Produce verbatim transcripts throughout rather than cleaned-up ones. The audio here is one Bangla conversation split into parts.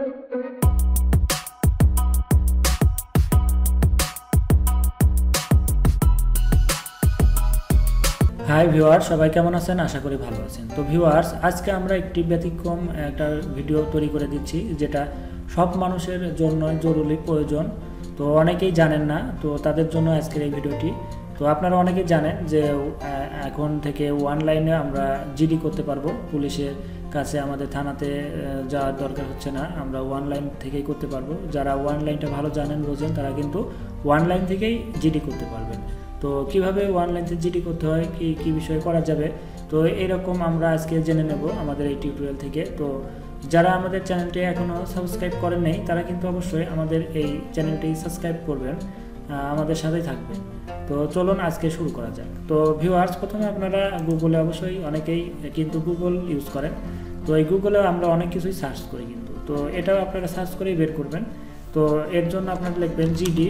হাই ভিউয়ার্স, সবাই কেমন আছেন? আশা করি ভালো আছেন। তো ভিউয়ার্স, আজকে আমরা একটি ব্যতিক্রম একটা ভিডিও তৈরি করে দিচ্ছি, যেটা সব মানুষের জন্য জরুরি প্রয়োজন। তো অনেকেই জানেন না, তো তাদের জন্য আজকের এই ভিডিওটি। তো আপনারা অনেকেই জানেন যে এখন থেকে অনলাইনে আমরা জিডি করতে পারবো। পুলিশের কাছে আমাদের থানাতে যাওয়ার দরকার হচ্ছে না, আমরা অনলাইন থেকেই করতে পারবো। যারা অনলাইনটা ভালো জানেন বোঝেন তারা কিন্তু অনলাইন থেকেই জিডি করতে পারবেন। তো কিভাবে অনলাইন থেকে জিডি করতে হয়, কি কি বিষয়ে করা যাবে, তো এরকম আমরা আজকে জেনে নেব আমাদের এই টিউটোরিয়াল থেকে। তো যারা আমাদের চ্যানেলটি এখনও সাবস্ক্রাইব করেন নাই তারা কিন্তু অবশ্যই আমাদের এই চ্যানেলটি সাবস্ক্রাইব করবেন, আমাদের সাথেই থাকবেন। তো চলুন আজকে শুরু করা যাক। তো ভিউয়ার্স, প্রথমে আপনারা গুগলে, অবশ্যই অনেকেই কিন্তু গুগল ইউজ করেন, তো এই গুগলে আমরা অনেক কিছুই সার্চ করি কিন্তু, তো এটাও আপনারা সার্চ করেই বের করবেন। তো এর জন্য আপনারা লিখবেন জিডি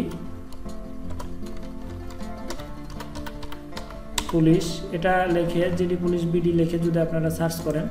পুলিশ, এটা লিখে জিডি পুলিশ বিডি লিখে যদি আপনারা সার্চ করেন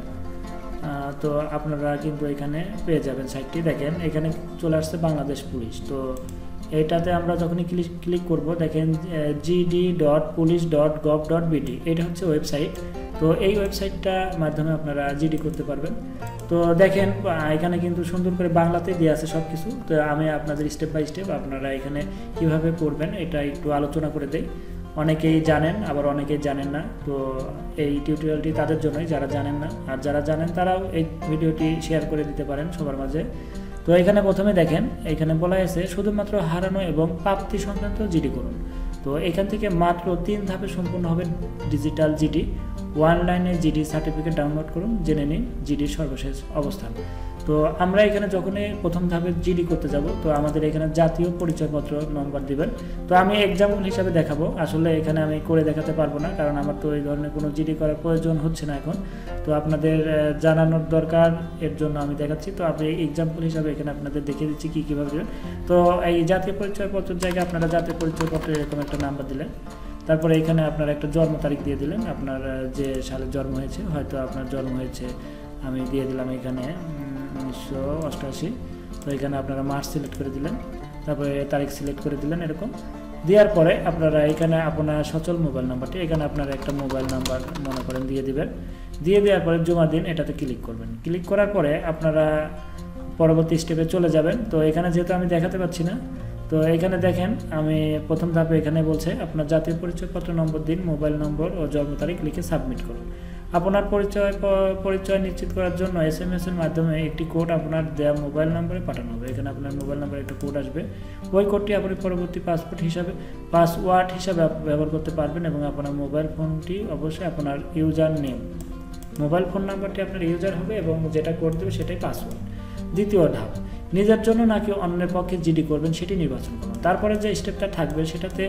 তো আপনারা কিন্তু এখানে পেয়ে যাবেন সাইটটি। দেখেন এখানে চলে আসছে বাংলাদেশ পুলিশ। তো এটাতে আমরা যখনই ক্লিক ক্লিক করব, দেখেন GD dot police dot gov dot BD, এটা হচ্ছে ওয়েবসাইট। তো এই ওয়েবসাইটটার মাধ্যমে আপনারা জিডি করতে পারবেন। তো দেখেন এখানে কিন্তু সুন্দর করে বাংলাতে দিয়ে আছে সব কিছু। তো আমি আপনাদের স্টেপ বাই স্টেপ আপনারা এখানে কিভাবে করবেন এটা একটু আলোচনা করে দেই। অনেকেই জানেন, আবার অনেকেই জানেন না। তো এই টিউটোরিয়ালটি তাদের জন্যই যারা জানেন না, আর যারা জানেন তারাও এই ভিডিওটি শেয়ার করে দিতে পারেন সবার মাঝে। তো এখানে প্রথমে দেখেন এখানে বলা হয়েছে শুধুমাত্র হারানো এবং প্রাপ্তি সংক্রান্ত জিডি করুন। তো এখান থেকে মাত্র তিন ধাপে সম্পূর্ণ হবে ডিজিটাল জিডি। অনলাইনে জিডি সার্টিফিকেট ডাউনলোড করুন, জেনে নিন জিডির সর্বশেষ অবস্থান। তো আমরা এখানে যখনই প্রথম ধাপে জিডি করতে যাব, তো আমাদের এখানে জাতীয় পরিচয়পত্র নম্বর দিবেন। তো আমি এক্সাম্পল হিসাবে দেখাবো, আসলে এখানে আমি করে দেখাতে পারবো না, কারণ আমার তো এই ধরনের কোনো জিডি করার প্রয়োজন হচ্ছে না এখন। তো আপনাদের জানানোর দরকার, এর জন্য আমি দেখাচ্ছি। তো আপনি এক্সাম্পল হিসাবে এখানে আপনাদের দেখিয়ে দিচ্ছি কী কীভাবে দেবেন। তো এই জাতীয় পরিচয়পত্রের জায়গায় আপনারা জাতীয় পরিচয়পত্রের এরকম একটা নাম্বার দিলেন। তারপরে এখানে আপনার একটা জন্ম তারিখ দিয়ে দিলেন, আপনার যে সালে জন্ম হয়েছে, হয়তো আপনার জন্ম হয়েছে আমি দিয়ে দিলাম এখানে উনিশশো অষ্টআশি। তো এখানে আপনারা মাস সিলেক্ট করে দিলেন, তারপরে তারিখ সিলেক্ট করে দিলেন। এরকম দেওয়ার পরে আপনারা এখানে আপনার সচল মোবাইল নাম্বারটি, এখানে আপনারা একটা মোবাইল নাম্বার মনে করেন দিয়ে দিবেন। দিয়ে দেওয়ার পরে জমা দিন, এটাতে ক্লিক করবেন। ক্লিক করার পরে আপনারা পরবর্তী স্টেপে চলে যাবেন। তো এখানে যেহেতু আমি দেখাতে পাচ্ছি না, তো এখানে দেখেন আমি প্রথম ধাপে এখানে বলছে আপনার জাতীয় পরিচয়পত্র নম্বর দিন, মোবাইল নম্বর ও জন্ম তারিখ লিখে সাবমিট করুন। আপনার পরিচয় পরিচয় নিশ্চিত করার জন্য এস এম এস এর মাধ্যমে একটি কোড আপনার দেওয়া মোবাইল নম্বরে পাঠানো হবে। এখানে আপনার মোবাইল নম্বরে একটা কোড আসবে, ওই কোডটি আপনি পরবর্তী পাসপোর্ট হিসাবে পাসওয়ার্ড হিসাবে ব্যবহার করতে পারবেন। এবং আপনার মোবাইল ফোনটি অবশ্যই আপনার ইউজার নেম, মোবাইল ফোন নাম্বারটি আপনার ইউজার হবে এবং যেটা কোড দেবে সেটাই পাসওয়ার্ড। দ্বিতীয় ধাপ, নিজের জন্য নাকি অন্যের পক্ষে জিডি করবেন সেটি নির্বাচন করুন। তারপরে যে স্টেপটা থাকবে সেটাতে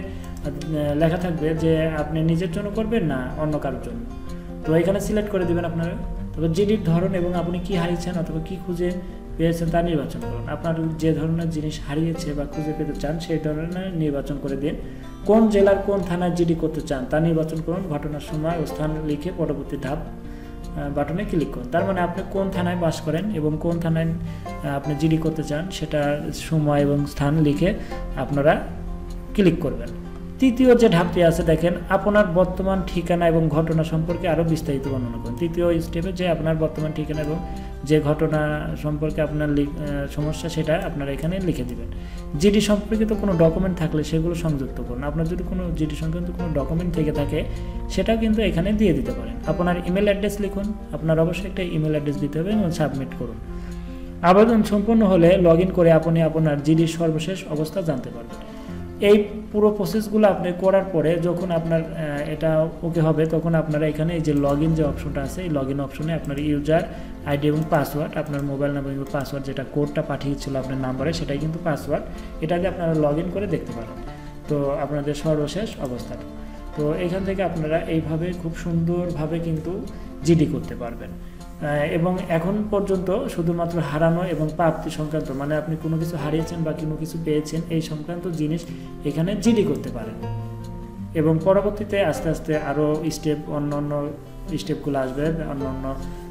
লেখা থাকবে যে আপনি নিজের জন্য করবেন না অন্য কারোর জন্য। তো এখানে সিলেক্ট করে দেবেন আপনারা। তবে জিডির ধরন এবং আপনি কি হারিয়েছেন অথবা কি খুঁজে পেয়েছেন তা নির্বাচন করুন। আপনার যে ধরনের জিনিস হারিয়েছে বা খুঁজে পেতে চান সেই ধরনের নির্বাচন করে দিন। কোন জেলার কোন থানায় জিডি করতে চান তা নির্বাচন করুন। ঘটনার সময় ও স্থান লিখে পরবর্তী ধাপ বাটনে ক্লিক করুন। তার মানে আপনি কোন থানায় বাস করেন এবং কোন থানায় আপনি জিডি করতে চান সেটা সময় এবং স্থান লিখে আপনারা ক্লিক করবেন। তৃতীয় যে ধাপটি আছে দেখেন আপনার বর্তমান ঠিকানা এবং ঘটনা সম্পর্কে আরও বিস্তারিত বর্ণনা করুন। তৃতীয় স্টেপে যে আপনার বর্তমান ঠিকানা এবং যে ঘটনা সম্পর্কে আপনার সমস্যা সেটা আপনারা এখানে লিখে দিবেন। জিডি সম্পর্কিত কোনো ডকুমেন্ট থাকলে সেগুলো সংযুক্ত করুন। আপনার যদি কোনো জিডি সংক্রান্ত কোনো ডকুমেন্ট থেকে থাকে সেটাও কিন্তু এখানে দিয়ে দিতে পারেন। আপনার ইমেল অ্যাড্রেস লিখুন, আপনার অবশ্যই একটা ইমেল অ্যাড্রেস দিতে হবে এবং সাবমিট করুন। আবেদন সম্পূর্ণ হলে লগ ইন করে আপনি আপনার জিডির সর্বশেষ অবস্থা জানতে পারবেন। এই পুরো প্রসেসগুলো আপনি করার পরে যখন আপনার এটা ওকে হবে তখন আপনারা এখানে এই যে লগ ইন যে অপশনটা আছে এই লগ ইন অপশনে আপনার ইউজার আইডি এবং পাসওয়ার্ড, আপনার মোবাইল নাম্বার এবং পাসওয়ার্ড যেটা কোডটা পাঠিয়েছিল আপনার নাম্বারে সেটাই কিন্তু পাসওয়ার্ড, এটাকে আপনারা লগ ইন করে দেখতে পারেন তো আপনাদের সর্বশেষ অবস্থাটা। তো এখান থেকে আপনারা এইভাবে খুব সুন্দরভাবে কিন্তু জিডি করতে পারবেন। এবং এখন পর্যন্ত শুধুমাত্র হারানো এবং প্রাপ্তি সংক্রান্ত, মানে আপনি কোনো কিছু হারিয়েছেন বা কোনো কিছু পেয়েছেন এই সংক্রান্ত জিনিস এখানে জিডি করতে পারেন। এবং পরবর্তীতে আস্তে আস্তে আরও স্টেপ অন্য অন্য স্টেপগুলো আসবে, অন্য অন্য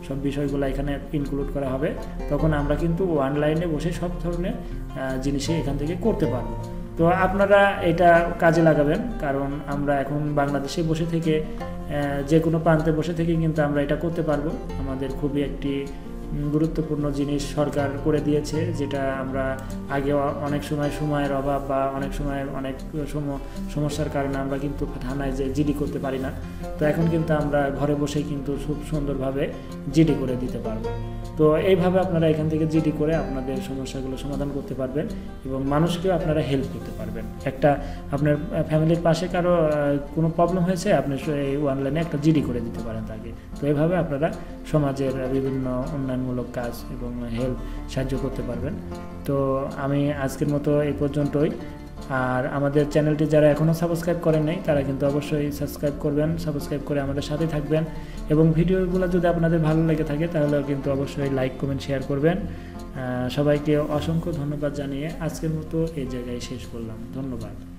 সব বিষয়গুলো এখানে ইনক্লুড করা হবে। তখন আমরা কিন্তু অনলাইনে বসে সব ধরনের জিনিসই এখান থেকে করতে পারবো। তো আপনারা এটা কাজে লাগাবেন, কারণ আমরা এখন বাংলাদেশে বসে থেকে যে কোনো প্রান্তে বসে থেকে কিন্তু আমরা এটা করতে পারবো। আমাদের খুবই একটি গুরুত্বপূর্ণ জিনিস সরকার করে দিয়েছে, যেটা আমরা আগে অনেক সময় সময়ের অভাব বা অনেক সময় অনেক সমস্যার কারণে আমরা কিন্তু থানায় যে জিডি করতে পারি না। তো এখন কিন্তু আমরা ঘরে বসেই কিন্তু খুব সুন্দরভাবে জিডি করে দিতে পারবো। তো এইভাবে আপনারা এখান থেকে জিডি করে আপনাদের সমস্যাগুলো সমাধান করতে পারবেন এবং মানুষকেও আপনারা হেল্প করতে পারবেন। একটা আপনার ফ্যামিলির পাশে কারো কোনো প্রবলেম হয়েছে, আপনি এই অনলাইনে একটা জিডি করে দিতে পারেন তাকে। তো এইভাবে আপনারা সমাজের বিভিন্ন উন্নয়নমূলক কাজ এবং হেল্প সাহায্য করতে পারবেন। তো আমি আজকের মতো এই পর্যন্তই। আর আমাদের চ্যানেলটি যারা এখনও সাবস্ক্রাইব করেন নাই তারা কিন্তু অবশ্যই সাবস্ক্রাইব করবেন, সাবস্ক্রাইব করে আমাদের সাথে থাকবেন এবং ভিডিওগুলো যদি আপনাদের ভালো লেগে থাকে তাহলে কিন্তু অবশ্যই লাইক কমেন্ট শেয়ার করবেন। সবাইকে অসংখ্য ধন্যবাদ জানিয়ে আজকের মতো এই জায়গায় শেষ করলাম। ধন্যবাদ।